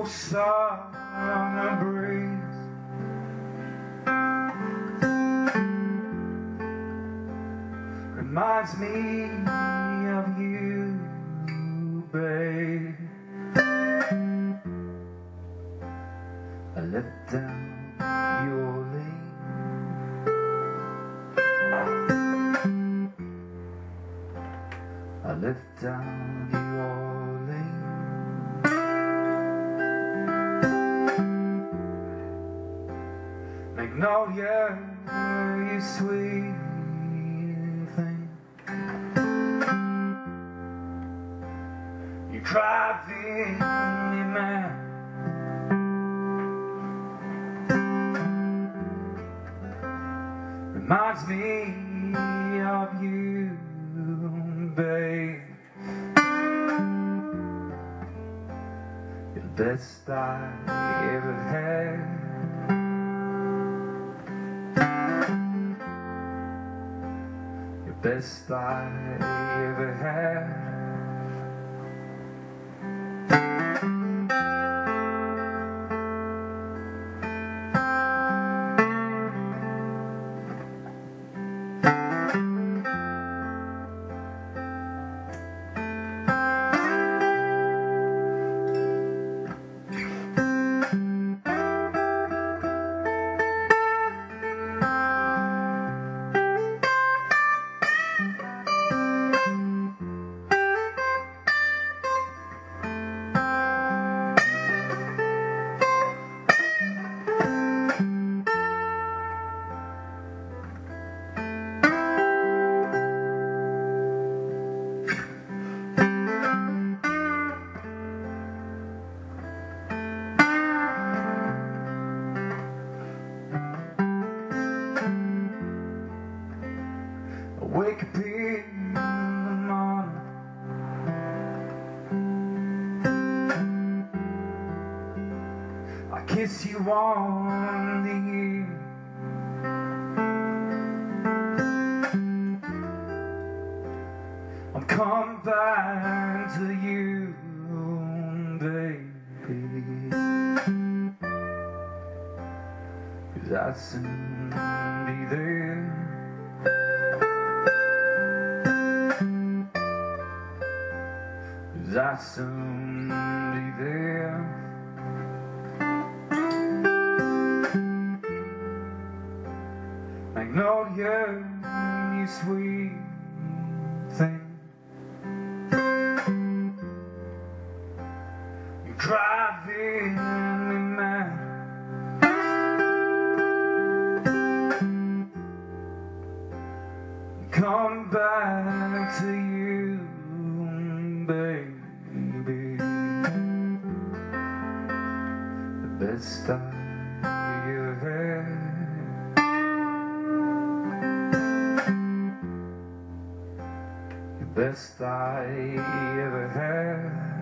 summer breeze reminds me of you, babe. I left down your lane, I left down your lane. Magnolia, you sweet thing, you driving me mad. Reminds me of you, babe. You're the best I ever had. Best I ever had. Wake up in the morning, I kiss you on the ear. I'm coming back to you, baby, 'cause I'll soon be there. I'll soon be there. Magnolia, you sweet thing, you're driving me mad. Come back to you, babe. The best I ever had. The best I ever had.